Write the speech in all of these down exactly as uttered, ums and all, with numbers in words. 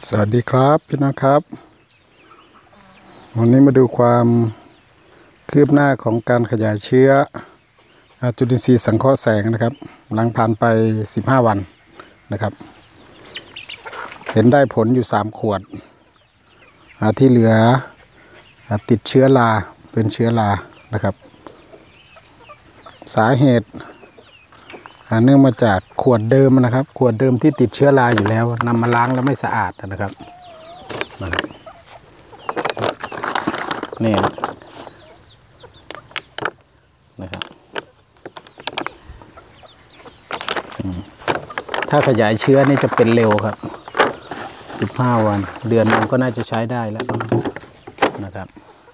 สวัสดีครับพี่น้องครับวันนี้มาดูความคืบหน้าของการขยายเชื้อจุลินทรีย์สังเคราะห์แสงนะครับหลังผ่านไปสิบห้าวันนะครับเห็นได้ผลอยู่สามขวดที่เหลือติดเชื้อราเป็นเชื้อรานะครับสาเหตุเนื่องมาจากขวดเดิมนะครับขวดเดิมที่ติดเชื้อราอยู่แล้วนำมาล้างแล้วไม่สะอาดนะครับนี่นะครับถ้าขยายเชื้อนี่จะเป็นเร็วครับสิบห้าวันเดือนนึงก็น่าจะใช้ได้แล้วนะครับ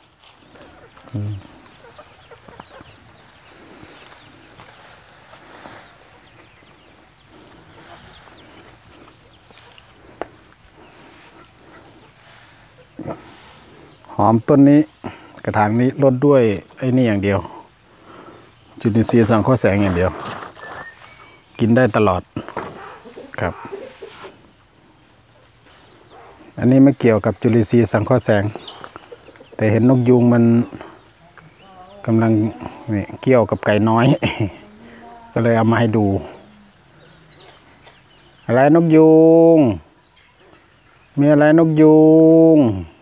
หอมต้นนี้กระถางนี้ลดด้วยไอ้นี่อย่างเดียวจุลินทรีย์สังเคราะห์แสงอย่างเดียวกินได้ตลอดครับอันนี้ไม่เกี่ยวกับจุลินทรีย์สังเคราะห์แสงแต่เห็นนกยูงมันกำลังนี่เกี่ยวกับไก่น้อย ก็เลยเอามาให้ดูอะไรนกยูงมีอะไรนกยูง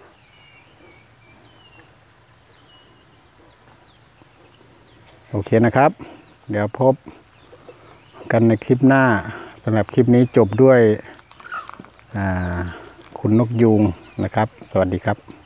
โอเคนะครับเดี๋ยวพบกันในคลิปหน้าสำหรับคลิปนี้จบด้วยคุณนกยูงนะครับสวัสดีครับ